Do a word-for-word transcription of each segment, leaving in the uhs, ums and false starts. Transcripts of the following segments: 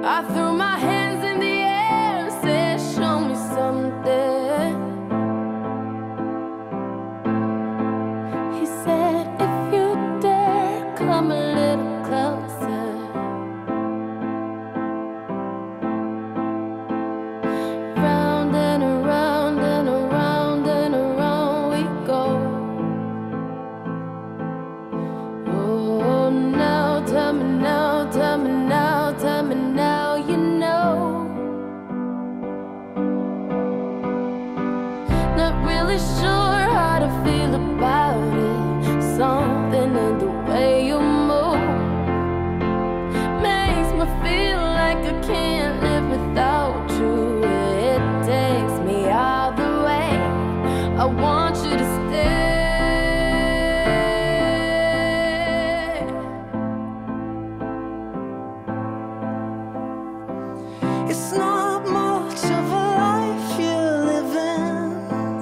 I threw my hands in the air and said, show me something. He said, if you dare, come a little closer. Round and around and around and around we go. Oh, now tell me now, tell me now, tell me now you know. Not really sure how to feel about it. Something in the way you move makes me feel like I can't live without you. It takes me all the way. I want you to stay. It's not much of a life you're living.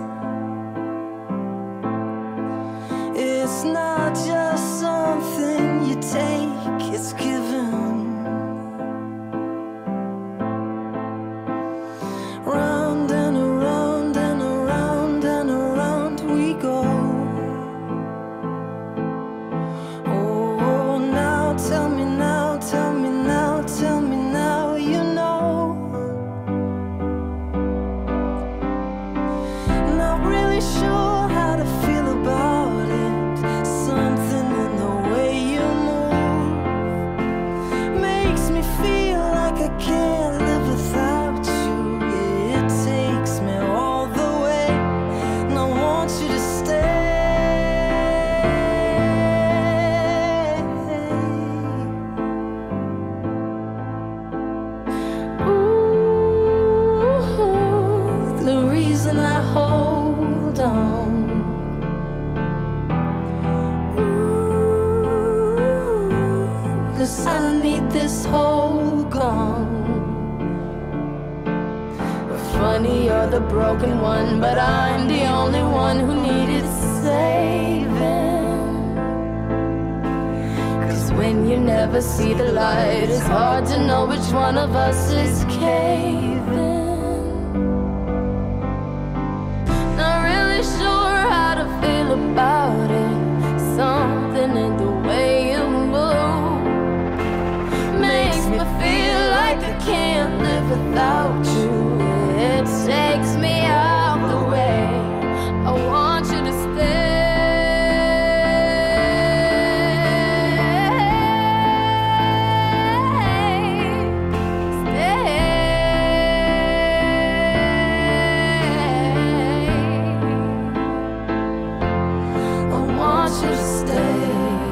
It's not just something you take, it's given. Round and around and around and around we go. Oh, now tell me now, tell me now, tell me now you know. Not really sure how to feel about it. Something in the way you move makes me feel like I can't live without you. It takes me all the way, and I want you to stay. Ooh, the reason I hold on. Ooh, 'cause I need this whole gone. Funny, you're the broken one, but I'm the only one who needed saving. 'Cause when you never see the light, it's hard to know which one of us is caving. Not really sure how to feel about it. Something in the way you move makes me feel like I can't live without you. It takes me out the way. I want you to stay. I want you to stay.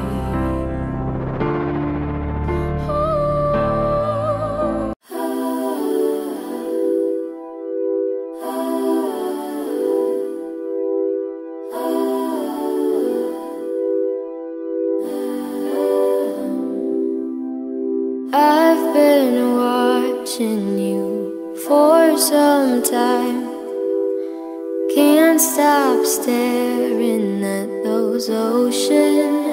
I've been watching you for some time. Can't stop staring at those oceans.